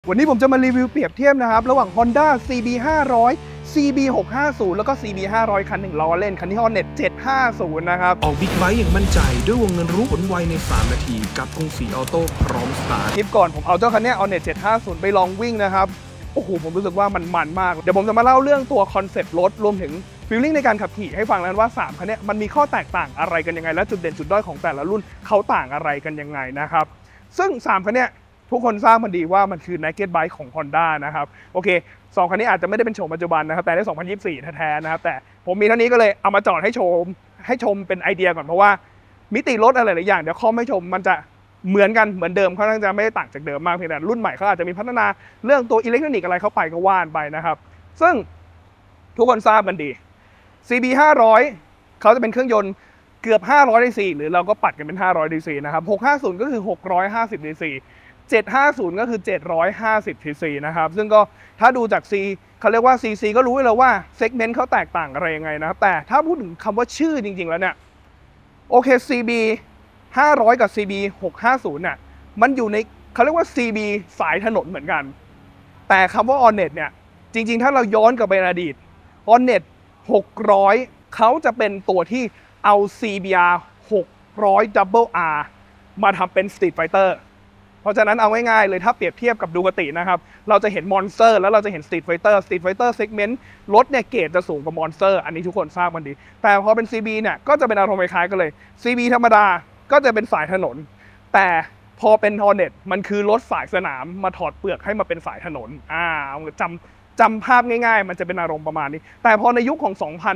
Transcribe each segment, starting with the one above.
วันนี้ผมจะมารีวิวเปรียบเทียบนะครับระหว่าง Honda CB 500 CB 650แล้วก็ CB 500คัน1ล้อเล่นคันที่ Hornet 750นะครับออกบิ๊กไบค์อย่างมั่นใจด้วยวงเงินรู้ผลไวใน3นาทีกับกรุงศรีออโต้พร้อมสตาร์ทคลิปก่อนผมเอาเจ้าคันนี้ Hornet 750ไปลองวิ่งนะครับโอ้โหผมรู้สึกว่ามันมากเดี๋ยวผมจะมาเล่าเรื่องตัวคอนเซ็ปต์รถรวมถึงฟีลลิ่งในการขับขี่ให้ฟังแล้วว่า3คันนี้มันมีข้อแตกต่างอะไรกันยังไงและจุดเด่นจุดด้อยของแต่ละรุ่นเขาต่างอะไรกันยังไงนะครับซึ่ง3คันนี้ทุกคนทราบมันดีว่ามันคือ Naked Bike ของ Honda นะครับโอเค2คันนี้อาจจะไม่ได้เป็นโฉมปัจจุบันนะครับแต่ใน2024แท้ๆนะครับแต่ผมมีเท่านี้ก็เลยเอามาจอดให้ชมเป็นไอเดียก่อนเพราะว่ามิติรถอะไรหลายอย่างเดี๋ยวคอมให้ชมมันจะเหมือนกันเหมือนเดิมเขาจะไม่ได้ต่างจากเดิมมากเพียงแต่รุ่นใหม่เขาอาจจะมีพัฒนาเรื่องตัวอิเล็กทรอนิกส์อะไรเข้าไปก็ว่านไปนะครับซึ่งทุกคนทราบกันดี CB 500เขาจะเป็นเครื่องยนต์เกือบ500 cc หรือเราก็ปัดกันเป็น500 cc นะครับ650ก็คือ650 cc 750ก็คือ750 cc นะครับซึ่งก็ถ้าดูจาก C เขาเรียกว่า CC ก็รู้แล้วว่าเซกเมนต์เขาแตกต่างอะไรยังไงนะครับแต่ถ้าพูดถึงคำว่าชื่อจริงๆแล้วเนี่ยโอเค CB 500 กับ CB 650เนี่ยมันอยู่ในเขาเรียกว่า CB สายถนนเหมือนกันแต่คำว่า Hornet เนี่ยจริงๆถ้าเราย้อนกลับไปในอดีต Hornet 600เขาจะเป็นตัวที่เอา CBR 600 Double R มาทำเป็น Street Fighter เพราะฉะนั้นเอาง่ายๆเลยถ้าเปรียบเทียบกับดูคตินะครับเราจะเห็น Monster แล้วเราจะเห็น Street Fighter Segment รถเนี่ยเกรดจะสูงกว่า Monster อันนี้ทุกคนทราบกันดีแต่พอเป็น CB เนี่ยก็จะเป็นอารมณ์คล้ายกันเลย CB ธรรมดาก็จะเป็นสายถนนแต่พอเป็น Hornet มันคือรถสายสนามมาถอดเปลือกให้มาเป็นสายถนนจำภาพง่ายๆมันจะเป็นอารมณ์ประมาณนี้แต่พอในยุคของ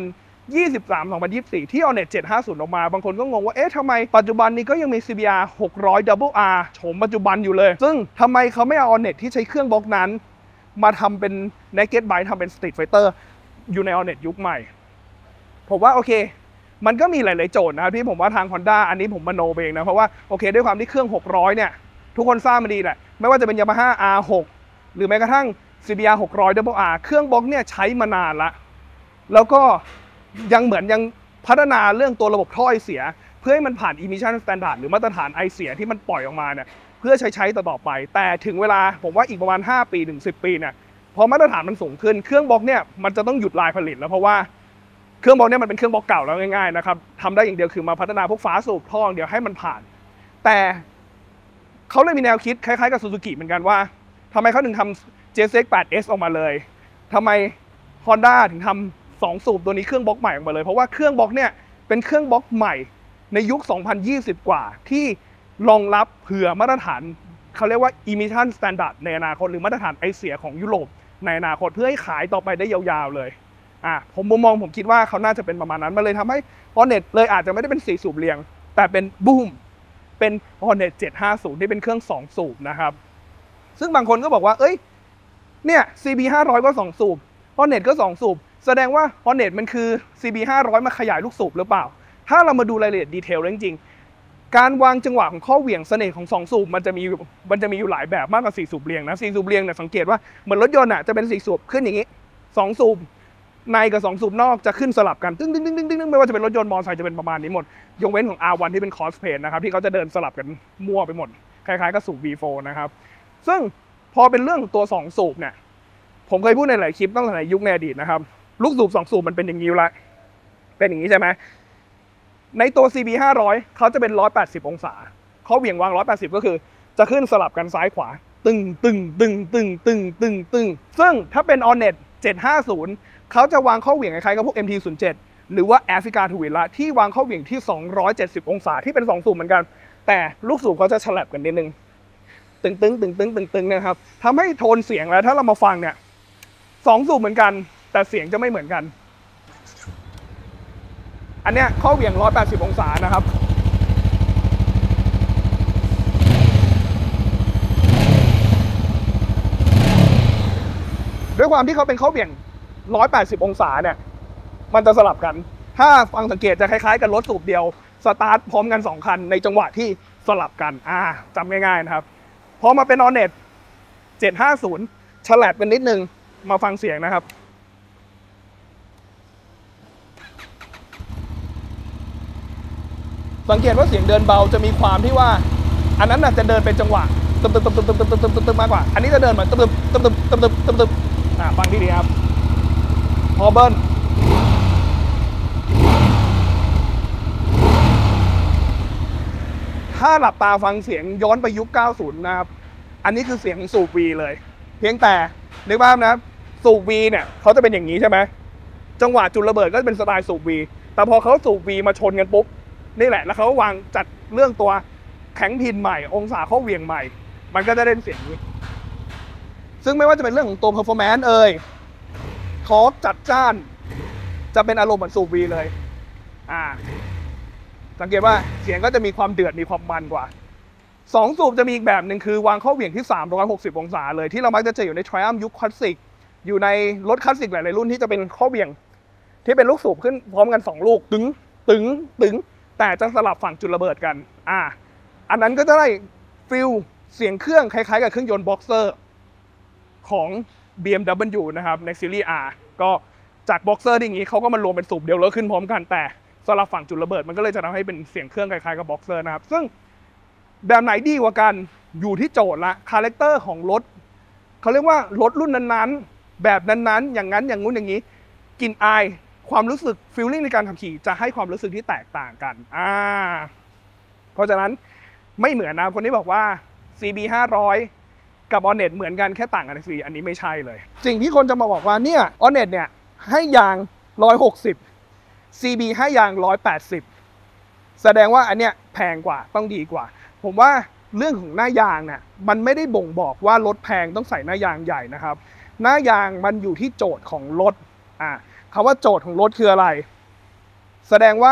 2023-2024 ที่ Hornet 750 ออกมาบางคนก็งงว่าเอ๊ะทำไมปัจจุบันนี้ก็ยังมี CBR 600 Double R โฉมปัจจุบันอยู่เลยซึ่งทำไมเขาไม่เอา Hornet ที่ใช้เครื่องบล็อกนั้นมาทำเป็น Naked Bike ทำเป็น Street Fighter อยู่ใน Hornet ยุคใหม่ผมว่าโอเคมันก็มีหลายๆโจทย์นะครับที่ผมว่าทาง Honda อันนี้ผมมโนเองนะเพราะว่าโอเคด้วยความที่เครื่อง600เนี่ยทุกคนทราบมาดีแหละไม่ว่าจะเป็น Yamaha R6 หรือแม้กระทั่ง CBR 600 Double R เครื่องบล็อกเนี่ยใช้มานานละแล้วก็ยังพัฒนาเรื่องตัวระบบท่อไอเสียเพื่อให้มันผ่าน emission standard หรือมาตรฐานไอเสียที่มันปล่อยออกมาเนี่ยเพื่อใช้ต่อไปแต่ถึงเวลาผมว่าอีกประมาณ5ปีถึง10ปีเนี่ยพอมาตรฐานมันสูงขึ้นเครื่องบล็อกเนี่ยมันจะต้องหยุดลายผลิตแล้วเพราะว่าเครื่องบล็อกเนี่ยมันเป็นเครื่องบล็อกเก่าแล้วง่ายๆนะครับทำได้อย่างเดียวคือมาพัฒนาพวกฝาสูบท่อเดียวให้มันผ่านแต่เขาเลยมีแนวคิดคล้ายๆกับ Suzuki เหมือนกันว่าทำไมเขาถึงทำ JZX 8S ออกมาเลยทำไม Honda ถึงทำ2 สูบตัวนี้เครื่องบล็อกใหม่ออกมาเลยเพราะว่าเครื่องบล็อกเนี่ยเป็นเครื่องบล็อกใหม่ในยุค 2020 กว่าที่รองรับเผื่อมาตรฐานเขาเรียกว่า emission standard ในอนาคตหรือมาตรฐานไอเสียของยุโรปในอนาคตเพื่อให้ขายต่อไปได้ยาวๆเลยผมคิดว่าเขาน่าจะเป็นประมาณนั้นมันเลยทำให้ Hornet เลยอาจจะไม่ได้เป็น4 สูบเรียงแต่เป็นบูมเป็น Hornet 750ที่เป็นเครื่อง2 สูบนะครับซึ่งบางคนก็บอกว่าเอ้ยเนี่ย CB 500 ก็2 สูบ Hornet ก็2 สูบแสดงว่า Hornet มันคือ CB 500 มาขยายลูกสูบหรือเปล่าถ้าเรามาดูรายละเอียดดีเทลจริงๆการวางจังหวะของข้อเหวี่ยงเสน่ห์ของ2 สูบมันจะมีอยู่หลายแบบมากกว่า4 สูบเรียงนะ4 สูบเรียงเนี่ยสังเกตว่าเหมือนรถยนต์อ่ะจะเป็น4 สูบขึ้นอย่างนี้2 สูบในกับ2 สูบนอกจะขึ้นสลับกันตึ้งไม่ว่าจะเป็นรถยนต์มอเตอร์ไซค์จะเป็นประมาณนี้หมดยกเว้นของ R1 ที่เป็น Crossplane นะครับที่เขาจะเดินสลับกันมั่วไปหมดคล้ายๆกับสูบ V4 นะครับซึ่งพอเป็นเรื่องตัว2 สูบเนี่ยผมเคยพูดในหลายคลิปตั้งแต่ในยุคในอดีตนะครับลูกสูบ2 สูบมันเป็นอย่างนี้ละเป็นอย่างนี้ใช่ไหมในตัว CB 500เขาจะเป็น180 องศาเขาเหวี่ยงวาง180ก็คือจะขึ้นสลับกันซ้ายขวาตึงซึ่งถ้าเป็น Hornet 750เขาจะวางข้อเหวี่ยงคล้ายๆกับพวก MT-07 หรือว่า Africa Twin ละที่วางข้อเหวี่ยงที่270 องศาที่เป็น2 สูบเหมือนกันแต่ลูกสูบเขาจะฉลับกันนิดนึงตึงนะครับทำให้โทนเสียงแล้วถ้าเรามาฟังเนี่ย2 สูบเหมือนกันแต่เสียงจะไม่เหมือนกันอันเนี้ยข้อเหวี่ยง180 องศานะครับด้วยความที่เขาเป็นข้อเหวี่ยง180 องศาเนี่ยมันจะสลับกันถ้าฟังสังเกตจะคล้ายๆกับรถสูบเดียวสตาร์ทพร้อมกัน2 คันในจังหวะที่สลับกันจำง่ายๆนะครับพอมาเป็น Hornet 750ฉลับกันนิดนึงมาฟังเสียงนะครับสังเกตว่าเสียงเดินเบาจะมีความที่ว่าอันนั้นจะเดินเป็นจังหวะตึมตึมตึมตึมตึมตึมตึมตึมตึมมากกว่าอันนี้จะเดินเหมือนตึมตึมตึมตึมตึมตึมตึมฟังดีๆครับพอเบิ้ลถ้าหลับตาฟังเสียงย้อนไปยุค 90 นะครับอันนี้คือเสียงสูบวีเลยเพียงแต่นึกภาพนะสูบวีเนี่ยเขาจะเป็นอย่างนี้ใช่ไหมจังหวะจุดระเบิดก็จะเป็นสไตล์สูบวีแต่พอเขาสูบวีมาชนกันปุ๊บนี่แหละแล้วเขาวางจัดเรื่องตัวแข็งพินใหม่องศาข้อเหวี่ยงใหม่มันก็จะได้เสียงนี้ซึ่งไม่ว่าจะเป็นเรื่องของตัว performance คอร์สจัดจ้านจะเป็นอารมณ์เหมือนสูบวีเลยสังเกตว่าเสียงก็จะมีความเดือดมีความมันกว่า2สูบจะมีอีกแบบหนึ่งคือวางข้อเหวี่ยงที่360องศาเลยที่เรามักจะเจออยู่ใน Triumph ยุคคลาสสิกอยู่ในรถคลาสสิกหลายๆรุ่นที่จะเป็นข้อเหวี่ยงที่เป็นลูกสูบขึ้นพร้อมกัน2ลูกตึงตึงตึงแต่จะสลับฝั่งจุดระเบิดกันอันนั้นก็จะได้ฟิลเสียงเครื่องคล้ายๆกับเครื่องยนต์บ็อกเซอร์ของ BMW นะครับในซีรีส์ R ก็จากบ็อกเซอร์อย่างนี้เขาก็มารวมเป็นสูบเดียวแล้วขึ้นพร้อมกันแต่สลับฝั่งจุดระเบิดมันก็เลยจะทำให้เป็นเสียงเครื่องคล้ายๆกับบ็อกเซอร์นะครับซึ่งแบบไหนดีกว่ากันอยู่ที่โจทย์ละคาแรคเตอร์ของรถเขาเรียกว่ารถรุ่นนั้นๆแบบนั้นๆอย่างนั้นอย่างงู้นอย่างนี้กลิ่นอายความรู้สึกฟีลลิ่งในการขับขี่จะให้ความรู้สึกที่แตกต่างกันเพราะฉะนั้นไม่เหมือนนะคนที่บอกว่า CB 500กับ Hornet เหมือนกันแค่ต่างกันสีอันนี้ไม่ใช่เลยสิ่งที่คนจะมาบอกว่าเนี่ย Hornet เนี่ยให้ยาง160 CB ให้ยาง180แสดงว่าอันเนี้ยแพงกว่าต้องดีกว่าผมว่าเรื่องของหน้ายางเนี่ยมันไม่ได้บ่งบอกว่ารถแพงต้องใส่หน้ายางใหญ่นะครับหน้ายางมันอยู่ที่โจทย์ของรถคำว่าโจทย์ของรถคืออะไรแสดงว่า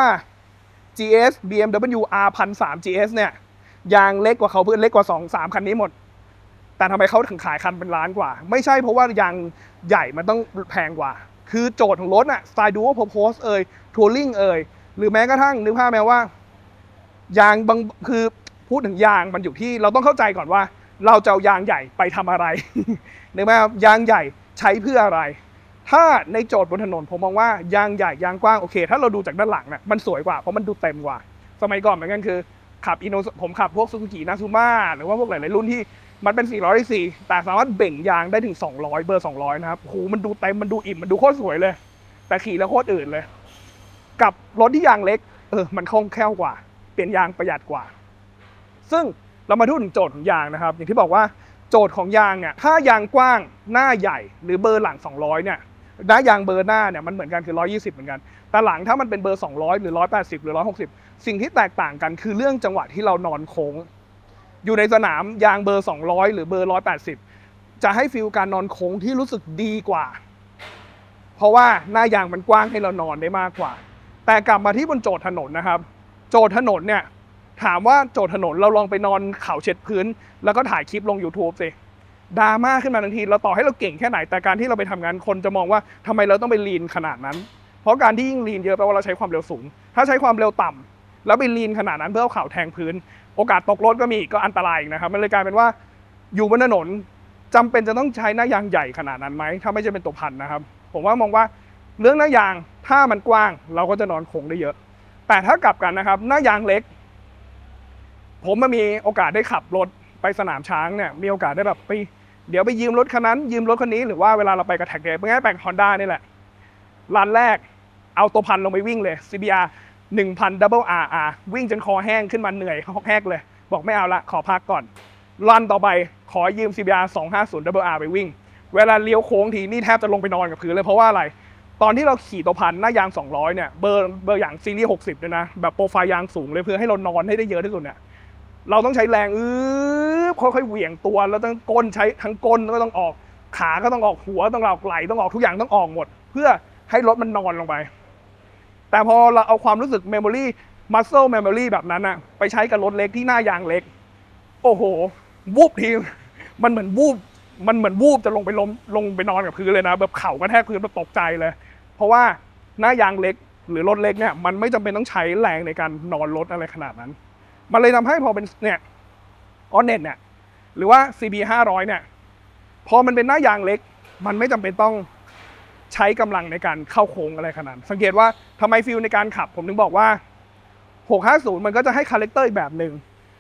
GS BMW R 1003 GS เนี่ยยางเล็กกว่าเขาเพื่อนเล็กกว่า 2-3 คันนี้หมดแต่ทำไมเขาถึงขายคันเป็นล้านกว่าไม่ใช่เพราะว่ายางใหญ่มันต้องแพงกว่าคือโจทย์ของรถสไตล์ดูว่าพอสทัวริงหรือแม้กระทั่งนึกภาพไหมว่ายางบางคือพูดถึงยางมันอยู่ที่เราต้องเข้าใจก่อนว่าเราจะเอายางใหญ่ไปทำอะไรนึกไหมครับยางใหญ่ใช้เพื่ออะไรถ้าในโจทย์บนถนนผมมองว่ายางใหญ่ยางกว้างโอเคถ้าเราดูจากด้านหลังมันสวยกว่าเพราะมันดูเต็มกว่าสมัยก่อนเหมือนกันคือขับผมขับพวกซูซูกินาซูมาหรือว่าพวกหลายๆรุ่นที่มันเป็น400 แต่สามารถเบ่งยางได้ถึง200เบอร์200นะครับโหมันดูเต็มมันดูอิ่มมันดูโคตรสวยเลยแต่ขี่แล้วโคตรอื่นเลยกับรถที่ยางเล็กมันคล่องแคล่วกว่าเปลี่ยนยางประหยัดกว่าซึ่งเรามาพูดถึงโจทย์ของยางนะครับอย่างที่บอกว่าโจทย์ของยางเนี่ยถ้ายางกว้างหน้าใหญ่หรือเบอร์หลัง200เนี่ยหน้ายางเบอร์หน้าเนี่ยมันเหมือนกันคือ120เหมือนกันแต่หลังถ้ามันเป็นเบอร์200หรือ180หรือ160สิ่งที่แตกต่างกันคือเรื่องจังหวะที่เรานอนโค้งอยู่ในสนามยางเบอร์200หรือเบอร์180จะให้ฟีลการนอนโค้งที่รู้สึกดีกว่าเพราะว่าหน้ายางมันกว้างให้เรานอนได้มากกว่าแต่กลับมาที่บนโจทย์ถนนนะครับโจทย์ถนนเนี่ยถามว่าโจทย์ถนนเราลองไปนอนเข่าเช็ดพื้นแล้วก็ถ่ายคลิปลง YouTube สิดราม่าขึ้นมาทันทีเราต่อให้เราเก่งแค่ไหนแต่การที่เราไปทำงานคนจะมองว่าทำไมเราต้องไปลีนขนาดนั้นเพราะการที่ยิ่งลีนเยอะแปลว่าเราใช้ความเร็วสูงถ้าใช้ความเร็วต่ำแล้วไปลีนขนาดนั้นเพื่อเอาเข่าแทงพื้นโอกาสตกรถก็มีก็อันตรายนะครับมันเลยกลายเป็นว่าอยู่บนถนนจำเป็นจะต้องใช้หน้ายางใหญ่ขนาดนั้นไหมถ้าไม่ใช่เป็นตัวพันนะครับผมว่ามองว่าเรื่องหน้ายางถ้ามันกว้างเราก็จะนอนโค้งได้เยอะแต่ถ้ากลับกันนะครับหน้ายางเล็กผมมามีโอกาสได้ขับรถไปสนามช้างเนี่ยมีโอกาสได้แบบเดี๋ยวไปยืมรถคันนั้นยืมรถคันนี้หรือว่าเวลาเราไปกับแท็กเดย์ง่ายๆไปฮอนด้านี่แหละรันแรกเอาตัวพันลงไปวิ่งเลย CBR 1000 Double RR วิ่งจนคอแห้งขึ้นมาเหนื่อยแหกเลยบอกไม่เอาละขอพักก่อนรันต่อไปขอยืม CBR 250 Double R ไปวิ่งเวลาเลี้ยวโค้งทีนี่แทบจะลงไปนอนกับพื้นเลยเพราะว่าอะไรตอนที่เราขี่ตัวพันหน้ายาง200เนี่ยเบอร์อย่างซีรีส์60เลยนะแบบโปรไฟล์ยางสูงเลยเพื่อให้เรานอนให้ได้เยอะที่สุดเนี่ยเราต้องใช้แรงค่อยๆเหวี่ยงตัวแล้วต้องก้นใช้ทั้งก้นก็ต้องออกขาก็ต้องออกหัวต้องออกไหล่ต้องออกทุกอย่างต้องออกหมดเพื่อให้รถมันนอนลงไปแต่พอเราเอาความรู้สึก memory muscle memory แบบนั้นอะไปใช้กับรถเล็กที่หน้ายางเล็กโอ้โหวูบทีมันเหมือนวูบจะลงไปนอนกับพื้นเลยนะแบบเข่ากระแทกพื้นแบบตกใจเลยเพราะว่าหน้ายางเล็กหรือรถเล็กเนี่ยมันไม่จำเป็นต้องใช้แรงในการนอนรถอะไรขนาดนั้นมันเลยทำให้พอเป็นเนี่ยHornetเนี่ยหรือว่า CB 500เนี่ยพอมันเป็นหน้ายางเล็กมันไม่จำเป็นต้องใช้กำลังในการเข้าโค้งอะไรขนาดนั้นสังเกตว่าทำไมฟีลในการขับผมถึงบอกว่า650มันก็จะให้คาแรคเตอร์อีกแบบหนึ่ง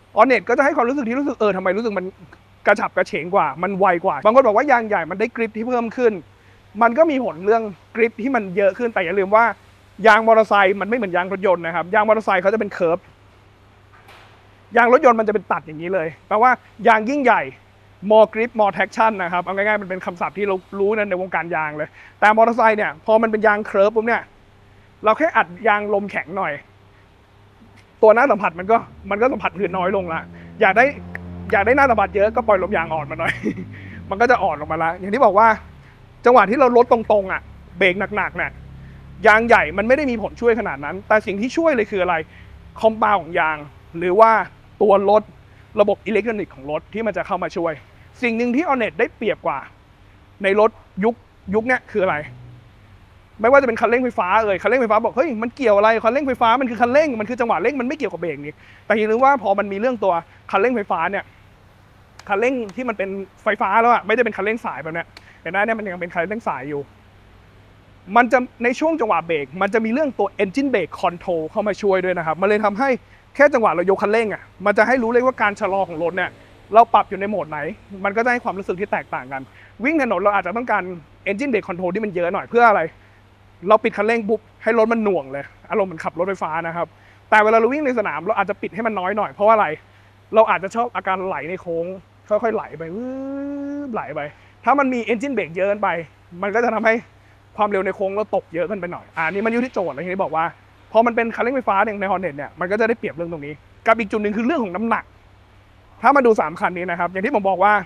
Hornet ก็จะให้ความรู้สึกที่รู้สึกทำไมรู้สึกมันกระฉับกระเฉงกว่ามันไวกว่าบางคนบอกว่ายางใหญ่มันได้กริปที่เพิ่มขึ้นมันก็มีผลเรื่องกริปที่มันเยอะขึ้นแต่อย่าลืมว่ายางมอเตอร์ไซค์มันไม่เหมือนยางรถยนต์นะครับยางมอเตอร์ไซค์เขาจะเป็นเคิร์ฟยางรถยนต์มันจะเป็นตัดอย่างนี้เลยแปลว่ายางยิ่งใหญ่ more grip more traction นะครับเอาง่ายๆมันเป็นคำศัพท์ที่เรารู้ในวงการยางเลยแต่มอเตอร์ไซค์เนี่ยพอมันเป็นยางเคิร์ฟปุ๊บเนี่ยเราแค่อัดยางลมแข็งหน่อยตัวหน้าสัมผัสมันก็สัมผัสพื้นน้อยลงละอยากได้หน้าสัมผัสเยอะก็ปล่อยลมยางอ่อนมาหน่อย มันก็จะอ่อนลงมาละอย่างที่บอกว่าจังหวะที่เราลดตรงๆเบรกหนักๆเนี่ยยางใหญ่มันไม่ได้มีผลช่วยขนาดนั้นแต่สิ่งที่ช่วยเลยคืออะไรคอมเปาของยางหรือว่าตัวรถระบบอิเล็กทรอนิกส์ของรถที่มันจะเข้ามาช่วยสิ่งหนึ่งที่ Hornet ได้เปรียบกว่าในรถยุคเนี้ยคืออะไรไม่ว่าจะเป็นคันเร่งไฟฟ้าคันเร่งไฟฟ้าบอกเฮ้ยมันเกี่ยวอะไรคันเร่งไฟฟ้ามันคือคันเร่งมันคือจังหวะเร่งมันไม่เกี่ยวกับเบรกนี่แต่อย่าลืมว่าพอมันมีเรื่องตัวคันเร่งไฟฟ้าเนี่ยคันเร่งที่มันเป็นไฟฟ้าแล้วไม่ได้เป็นคันเร่งสายแบบเนี้ยเห็นไหมเนี่ยมันยังเป็นคันเร่งสายอยู่มันจะในช่วงจังหวะเบรกมันจะมีเรื่องตัว engine brake control เข้ามาช่วยด้วยนะครับมันเลยทำให้แค่จังหวะเรายกคันเร่งมันจะให้รู้เลยว่าการชะลอของรถเนี่ยเราปรับอยู่ในโหมดไหนมันก็จะให้ความรู้สึกที่แตกต่างกันวิ่งถนนเราอาจจะต้องการ engine brake control ที่มันเยอะหน่อยเพื่ออะไรเราปิดคันเร่งปุ๊บให้รถมันหน่วงเลยอารมณ์เหมือนขับรถไฟฟ้านะครับแต่เวลาเราวิ่งในสนามเราอาจจะปิดให้มันน้อยหน่อยเพราะว่าอะไรเราอาจจะชอบอาการไหลในโค้งค่อยๆไหลไปไหลไปถ้ามันมี engine brake เยอะเกินไปมันก็จะทำให้ความเร็วในโค้งเราตกเยอะขึ้นไปหน่อยนี่มันอยู่ที่โจทย์อะไรที่บอกว่าพอมันเป็นคันเร่งไฟฟ้าใน Hornet เนี่ยมันก็จะได้เปรียบเรื่องตรงนี้กับอีกจุดหนึ่งคือเรื่องของน้ำหนักถ้ามาดู3คันนี้นะครับอย่างที่ผมบอกว่า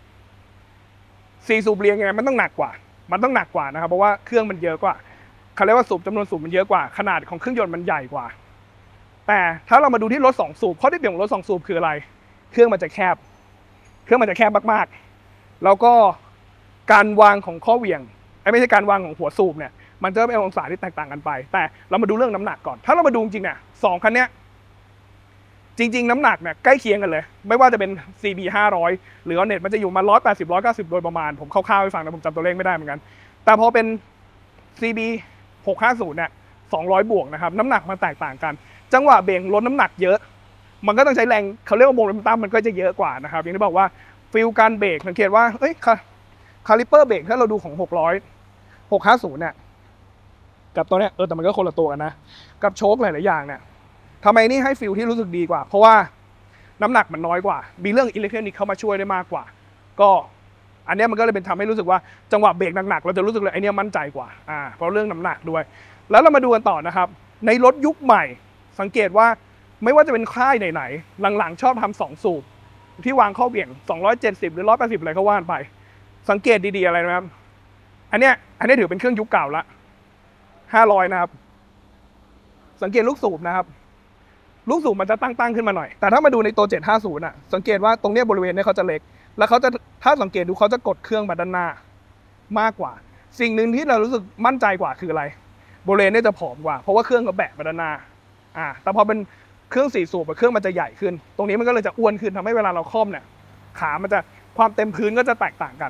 4สูบเรียงยังไงมันต้องหนักกว่านะครับเพราะว่าเครื่องมันเยอะกว่าเขาเรียกว่าสูบจำนวนสูบมันเยอะกว่าขนาดของเครื่องยนต์มันใหญ่กว่าแต่ถ้าเรามาดูที่รถ2สูบข้อที่เปรียบของรถ2สูบคืออะไรเครื่องมันจะแคบมากๆแล้วก็การวางของข้อเหวี่ยงไม่ใช่การวางของหัวสูบเนี่ยมันจะเป็นองศาที่แตกต่างกันไปแต่เรามาดูเรื่องน้ำหนักก่อนถ้าเรามาดูจริงๆเนี่ย2คันเนี้ยจริงๆน้ำหนักเนี่ยใกล้เคียงกันเลยไม่ว่าจะเป็น CB 500หรือ Hornet มันจะอยู่มา180 190โดยประมาณผมคร่าวๆให้ฟังนะผมจำตัวเลขไม่ได้เหมือนกันแต่พอเป็น CB 650เนี่ย200บวกนะครับน้ำหนักมันแตกต่างกันจังหวะเบรกลดน้ำหนักเยอะมันก็ต้องใช้แรงเขาเรียกว่าโมเมนตัมมันก็จะเยอะกว่านะครับอย่างที่บอกว่าฟิลการเบรกสังเกตว่าคาลิเปอร์เบรกถ้าเราดูของ650เนี่ยกับตัวเนี้ยแต่มันก็คนละตัวกันนะกับโชคหลายๆอย่างเนี่ยทำไมนี่ให้ฟิลที่รู้สึกดีกว่าเพราะว่าน้ำหนักมันน้อยกว่ามีเรื่องอิเล็กทรอนิกส์เข้ามาช่วยได้มากกว่าก็อันนี้มันก็เลยเป็นทำให้รู้สึกว่าจังหวะเบรกหนักๆเราจะรู้สึกเลยไอเนี้ยมั่นใจกว่าเพราะเรื่องน้ำหนักด้วยแล้วเรามาดูกันต่อนะครับในรถยุคใหม่สังเกตว่าไม่ว่าจะเป็นค่ายไหนๆหลังๆชอบทำ2สูบที่วางข้อเบี่ยง270หรือ180อะไรก็ว่าไปสังเกตดีๆอะไรนะครับอันนี้ถือเป็นเครื่องยุคเก่าละ500นะครับสังเกตลูกสูบนะครับลูกสูบมันจะตั้งขึ้นมาหน่อยแต่ถ้ามาดูในตัว750สังเกตว่าตรงนี้บริเวณนี้เขาจะเล็กแล้วเขาจะถ้าสังเกตดูเขาจะกดเครื่องมาด้านหน้ามากกว่าสิ่งหนึ่งที่เรารู้สึกมั่นใจกว่าคืออะไรบริเวณนี้จะผอมกว่าเพราะว่าเครื่องเขาแบะมาด้านหน้าแต่พอเป็นเครื่อง4สูบเครื่องมันจะใหญ่ขึ้นตรงนี้มันก็เลยจะอ้วนขึ้นทำให้เวลาเราค่อมเนี่ยขามันจะความเต็มพื้นก็จะแตกต่างกัน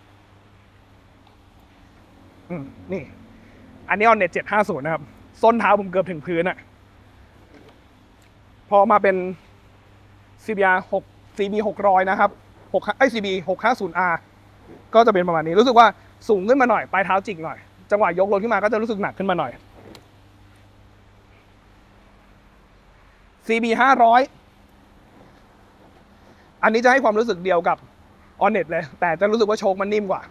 นี่อันนี้ Hornet 750นะครับส้นเท้าผมเกือบถึงพื้นพอมาเป็น CB 600นะครับCB 650R ก็จะเป็นประมาณนี้รู้สึกว่าสูงขึ้นมาหน่อยปลายเท้าจิกหน่อยจังหวะยกรถขึ้นมาก็จะรู้สึกหนักขึ้นมาหน่อย CB 500อันนี้จะให้ความรู้สึกเดียวกับ Hornet เลยแต่จะรู้สึกว่าโชคมันนิ่มกว่า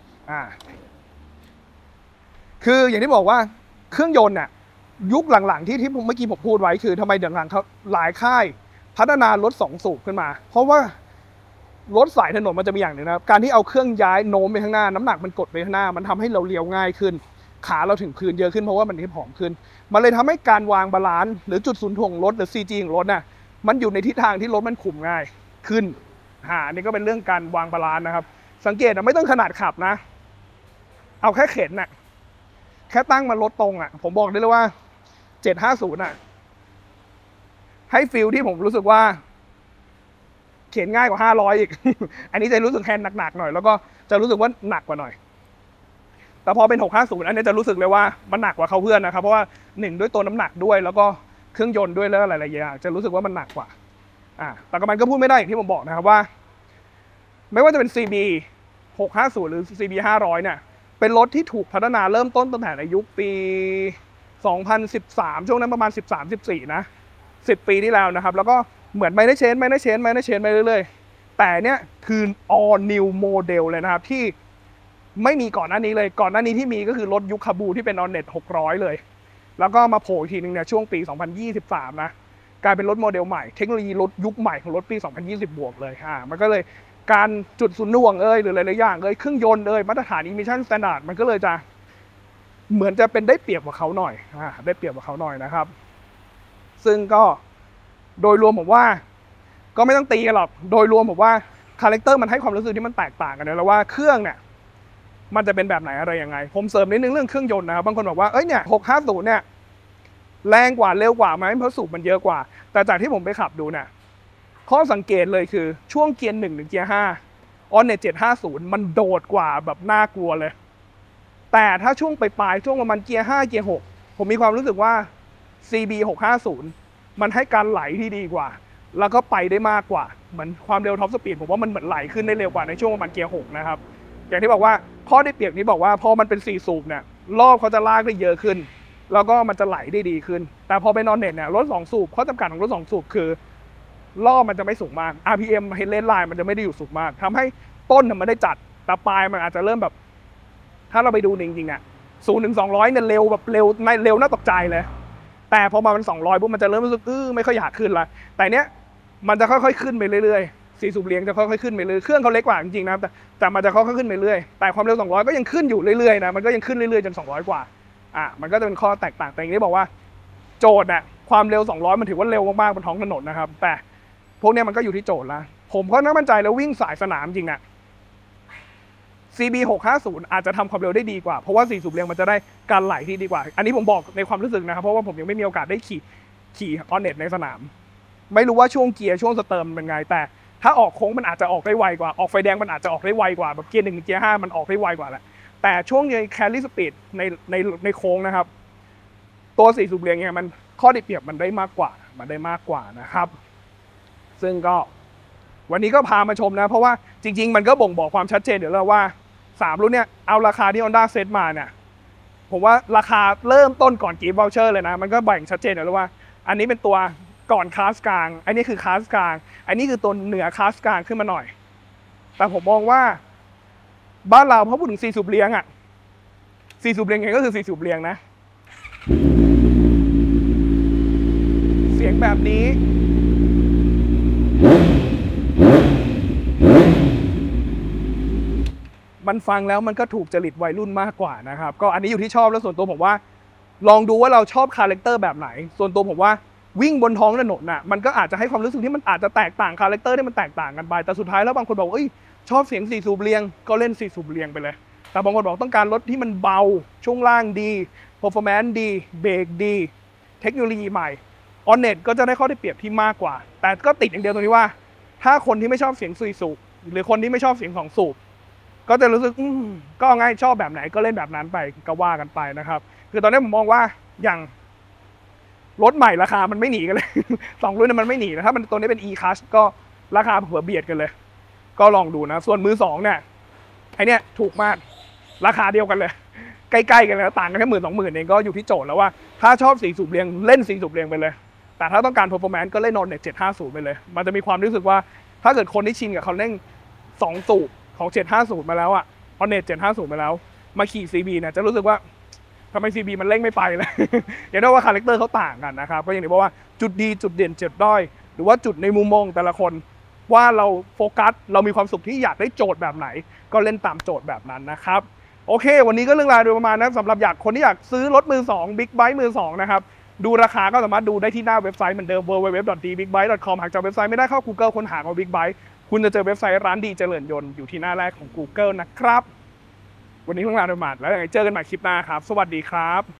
คืออย่างที่บอกว่าเครื่องยนต์น่ะยุคหลังๆที่เมื่อกี้ผมพูดไว้คือทำไมหลังๆเขาหลายค่ายพัฒนารถ2สูบขึ้นมาเพราะว่ารถสายถนนมันจะมีอย่างหนึ่งนะครับการที่เอาเครื่องย้ายโน้มไปข้างหน้าน้ำหนักมันกดไปข้างหน้ามันทำให้เราเลี้ยวง่ายขึ้นขาเราถึงพื้นเยอะขึ้นเพราะว่ามันที่ผอมขึ้นมันเลยทำให้การวางบาลานซ์หรือจุดศูนย์ถ่วงรถหรือ CG ของรถน่ะมันอยู่ในทิศทางที่รถมันขุ่มง่ายขึ้นอันนี้ก็เป็นเรื่องการวางบาลานซ์นะครับสังเกตไม่ต้องขนาดขับนะเอาแค่เข็นน่ะแค่ตั้งมันรถตรงผมบอกได้เลยว่า750ให้ฟิลที่ผมรู้สึกว่าเข็นง่ายกว่า500อีก อันนี้จะรู้สึกแฮนด์หนักๆหน่อยแล้วก็จะรู้สึกว่าหนักกว่าหน่อยแต่พอเป็น650อันนี้จะรู้สึกเลยว่ามันหนักกว่าเขาเพื่อนนะครับเพราะว่า1ด้วยตัวน้ำหนักด้วยแล้วก็เครื่องยนต์ด้วยแล้วหลายๆอย่างจะรู้สึกว่ามันหนักกว่าแต่ก็มันก็พูดไม่ได้อย่างที่ผมบอกนะครับว่าไม่ว่าจะเป็น CB 650หรือ CB 500เนี่ยเป็นรถที่ถูกพัฒนาเริ่มต้นตั้งแต่ในยุคปี2013ช่วงนั้นประมาณ13-14นะ10 ปีที่แล้วนะครับแล้วก็เหมือนไม่ได้เชนไปเรื่อยๆแต่เนี่ยคือ all new model เลยนะครับที่ไม่มีก่อนหน้านี้เลยก่อนหน้านี้ที่มีก็คือรถยุคคาบูที่เป็น Onnet 600เลยแล้วก็มาโผล่อีกทีนึงเนี่ยช่วงปี2023นะกลายเป็นรถโมเดลใหม่เทคโนโลยีรถยุคใหม่ของรถปี2020บวกเลยมันก็เลยการจุดศูนย์หน่วงหรือหลายๆอย่างเครื่องยนต์มาตรฐาน emission standard มันก็เลยจะเหมือนจะเป็นได้เปรียบกว่าเขาหน่อยได้เปรียบกว่าเขาหน่อยนะครับซึ่งก็โดยรวมผมว่าก็ไม่ต้องตีกันหรอกโดยรวมผมว่าคาแรคเตอร์มันให้ความรู้สึกที่มันแตกต่างกันแล้วว่าเครื่องเนี่ยมันจะเป็นแบบไหนอะไรยังไงผมเสริมนิดนึงเรื่องเครื่องยนต์นะครับบางคนบอกว่าเนี่ย650เนี่ยแรงกว่าเร็วกว่าไหมเพราะสูบมันเยอะกว่าแต่จากที่ผมไปขับดูเนี่ยข้อสังเกตเลยคือช่วงเกียร์1ถึงเกียร์5 Onnet 750มันโดดกว่าแบบน่ากลัวเลยแต่ถ้าช่วงปลายช่วงประมาณเกียร์5เกียร์6ผมมีความรู้สึกว่า CB 650มันให้การไหลที่ดีกว่าแล้วก็ไปได้มากกว่าเหมือนความเร็วท็อปสปีดผมว่ามันเหมือนไหลขึ้นได้เร็วกว่าในช่วงประมาณเกียร์6นะครับอย่างที่บอกว่าข้อได้เปรียบนี้บอกว่าพอมันเป็น4สูบเนี่ยรอบเขาจะลากได้เยอะขึ้นแล้วก็มันจะไหลได้ดีขึ้นแต่พอเป็น Onnet เนี่ยรถ2สูบข้อจำกัดของรถ2สูบคือรอบมันจะไม่สูงมาก RPM headline line มันจะไม่ได้อยู่สูงมากทำให้ต้นมันได้จัดแต่ปลายมันอาจจะเริ่มแบบถ้าเราไปดูจริงๆ0 ถึง 200เนี่ยเร็วแบบเร็วน่าตกใจเลยแต่พอมาเป็น200ปุ๊บมันจะเริ่มรู้สึกไม่ค่อยอยากขึ้นละแต่เนี้ยมันจะค่อยๆขึ้นไปเรื่อยๆ4สูบเลี้ยงจะค่อยๆขึ้นไปเรื่อยเครื่องเขาเล็กกว่าจริงๆนะแต่มันจะค่อยๆขึ้นไปเรื่อยแต่ความเร็ว200ก็ยังขึ้นอยู่เรื่อยๆนะมันก็ยังขึ้นเรื่อยๆจน200กว่ามันก็จะเป็นข้อแตกต่างแต่อย่างที่บอกว่าโจทย์ความเร็ว200มันถือว่าเร็วมากๆบนท้องถนนนะครับแต่พวกนี้มันก็อยู่ที่โจทย์ละผมก็น่ามั่นใจแล้ววิ่งสายสนามจริงCB 650อาจจะทำความเร็วได้ดีกว่าเพราะว่า4สูบเรียงมันจะได้การไหลที่ดีกว่าอันนี้ผมบอกในความรู้สึกนะครับเพราะว่าผมยังไม่มีโอกาสได้ขี่ Onnet ในสนามไม่รู้ว่าช่วงเกียร์ช่วงสเติร์มเป็นไงแต่ถ้าออกโค้งมันอาจจะออกได้ไวกว่าออกไฟแดงมันอาจจะออกได้ไวกว่าแบบเกียร์1เกียร์5มันออกได้ไวกว่าแหละแต่ช่วงในแคลรี่สปีดในโค้งนะครับตัว4สูบเรียงเนี่ยมันข้อได้เปรียบมันได้มากกว่านะครับซึ่งก็วันนี้ก็พามาชมนะเพราะว่าจริงๆมันก็บ่งบอกความชัดเจนเดี๋ยวเราว่า3รุ่นเนี่ยเอาราคาที่ Honda เซตมาเนี่ยผมว่าราคาเริ่มต้นก่อนกิฟต์วอลเชอร์เลยนะมันก็แบ่งชัดเจนเดี๋ยวเราว่าอันนี้เป็นตัวก่อนคลาสกลางอันนี้คือคลาสกลางอันนี้คือตัวเหนือคลาสกลางขึ้นมาหน่อยแต่ผมมองว่าบ้านเราพอพูดถึง4สูบเลี้ยง4สูบเลี้ยงไงก็คือ4สูบเลี้ยงนะเสียงแบบนี้มันฟังแล้วมันก็ถูกจริตวัยรุ่นมากกว่านะครับก็อันนี้อยู่ที่ชอบแล้วส่วนตัวผมว่าลองดูว่าเราชอบคาแรคเตอร์แบบไหนส่วนตัวผมว่าวิ่งบนท้องถนนมันก็อาจจะให้ความรู้สึกที่มันอาจจะแตกต่างคาแรคเตอร์ที่มันแตกต่างกันไปแต่สุดท้ายแล้วบางคนบอกชอบเสียง4สูบเรียงก็เล่น4สูบเรียงไปเลยแต่บางคนบอกต้องการรถที่มันเบาช่วงล่างดี performance ดีเบรกดีเทคโนโลยีใหม่ Onnet ก็จะได้ข้อได้เปรียบที่มากกว่าแต่ก็ติดอย่างเดียวตรงที่ว่าถ้าคนที่ไม่ชอบเสียง4สูบหรือคนที่ไม่ชอบเสียง2สูบก็จะรู้สึกก็ง่ายชอบแบบไหนก็เล่นแบบนั้นไปก็ว่ากันไปนะครับคือตอนนี้ผมมองว่าอย่างรถใหม่ราคามันไม่หนีกันเลย2รุ่นมันไม่หนีนะถ้ามันตัวนี้เป็น E-Class ก็ราคาเผื่อเบียดกันเลยก็ลองดูนะส่วนมือ2เนี่ยไอเนี้ยถูกมากราคาเดียวกันเลยใกล้ๆกันแล้วต่างกันแค่10,000-20,000เองก็อยู่ที่โจทย์แล้วว่าถ้าชอบ4สูบเรียงเล่น4สูบเรียงไปเลยแต่ถ้าต้องการ performance ก็เล่น Onnet 750ไปเลยมันจะมีความรู้สึกว่าถ้าเกิดคนที่ชินกับเขาเล่น2สูบของ750มาแล้วOnnet 750มาแล้วมาขี่ CB เนี่ยจะรู้สึกว่าทำไม CB มันเร่งไม่ไปเลย อย่างนั้นว่าคาแรคเตอร์เขาต่างกันนะครับก็อย่างที่บอกว่าจุดดีจุดเด่นจุดด้อยหรือว่าจุดในมุมมองแต่ละคนว่าเราโฟกัสเรามีความสุขที่อยากได้โจทย์แบบไหนก็เล่นตามโจทย์แบบนั้นนะครับโอเควันนี้ก็เรื่องราวโดยประมาณนั้นสำหรับคนที่อยากซื้อรถมือ2 Big Bike มือ2นะครับดูราคาก็สามารถดูได้ที่หน้าเว็บไซต์เหมือนเดิม www.dbigbike.com หากจำเว็บไซต์ไม่ได้เข้า Google ค้นหาว่า Big Bike คุณจะเจอเว็บไซต์ร้านดีเจริญยนต์อยู่ที่หน้าแรกของ Google นะครับวันนี้เพิ่งลาโดยหมาดแล้วยังไงเจอกันใหม่คลิปหน้าครับสวัสดีครับ